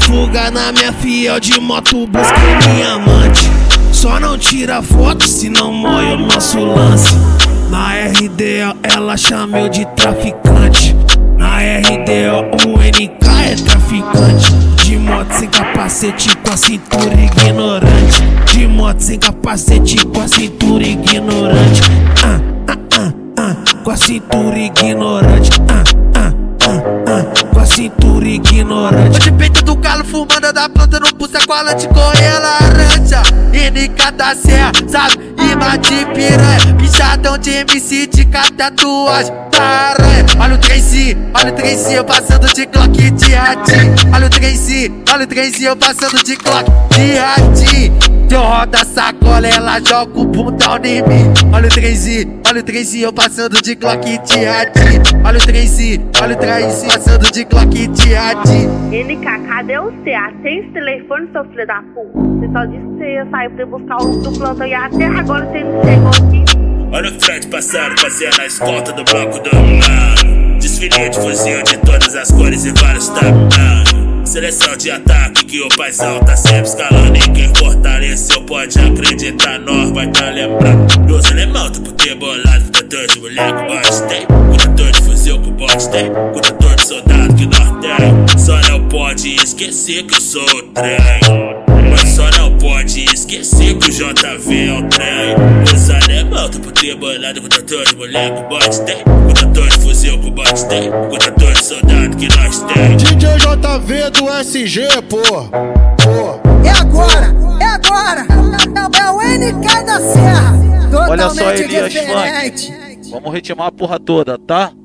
fuga na minha fiel de moto, busca minha amante. Só não tira foto, senão morre o nosso lance. Na RDO ela chama eu de traficante. Na RDO o NK é traficante. De moto sem capacete, com a cintura ignorante. De moto sem capacete, com a cintura ignorante. Com a cintura ignorante. Com a cintura ignorante. De peito do galo fumando da planta no pulso, colante correr laranja. NK da serra, sabe? Rima de piranha. Bichadão de MC de tatuagem da aranha. Olha o 3C eu passando de Glock de ratinho. Olha o 3C eu passando de Glock de ratinho. Eu rodo a sacola, ela joga o bundão em mim. Olha o 3C eu passando de Glock de ratinho. Olha o 3C passando de Glock de ratinho. NK, cadê você? Atende esse telefone, seu filho da puta. Você só disse que você ia sair pra buscar o do plantão e até agora você não chegou aqui. Olha o Fred passando, fazendo a escolta do bloco dominado. Desfile de fuzil de todas as cores e vários tamanhos. Seleção de ataque que o paizão tá sempre escalando. E quem fortaleceu pode acreditar, nós vai tá lembrando. Meus alemão tá por ter bolado, cuidador de mulher que o bote tem. Cuidador de fuzil que o bote tem. Cuidador de soldado que nós tem. Só não pode esquecer que eu sou o trem. Mas só não pode esquecer que o JV é o trem. Os alemão tá por ter bolado, cuidador de mulher que o bote tem. Cuidador de fuzil que o bote tem. Cuidador de soldado que nós tem. DJ JV do SG, pô. É agora, é agora. É o NK da Serra. Olha só, Totalmente Elias diferente. Funk. Vamos ritmar a porra toda, tá?